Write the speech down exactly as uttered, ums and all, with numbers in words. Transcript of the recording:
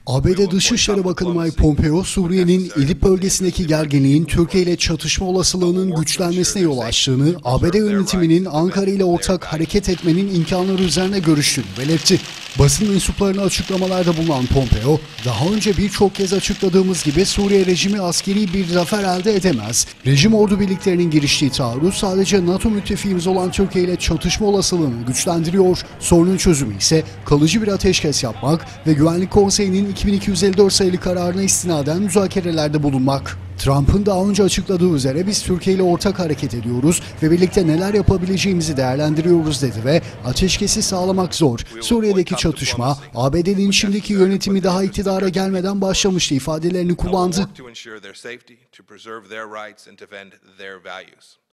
A B D Dışişleri Bakanı Mike Pompeo, Suriye'nin İdlib bölgesindeki gerginliğin Türkiye ile çatışma olasılığının güçlenmesine yol açtığını, A B D yönetiminin Ankara ile ortak hareket etmenin imkanları üzerine görüştüğünü belirtti. Basın mensuplarına açıklamalarda bulunan Pompeo, daha önce birçok kez açıkladığımız gibi Suriye rejimi askeri bir zafer elde edemez. Rejim ordu birliklerinin giriştiği taarruz sadece NATO müttefiğimiz olan Türkiye ile çatışma olasılığını güçlendiriyor. Sorunun çözümü ise kalıcı bir ateşkes yapmak ve Güvenlik Konseyi'nin iki bin iki yüz elli dört sayılı kararına istinaden müzakerelerde bulunmak. Trump'ın daha önce açıkladığı üzere biz Türkiye ile ortak hareket ediyoruz ve birlikte neler yapabileceğimizi değerlendiriyoruz dedi ve ateşkesi sağlamak zor. Suriye'deki çatışma A B D'nin şimdiki yönetimi daha iktidara gelmeden başlamıştı ifadelerini kullandı.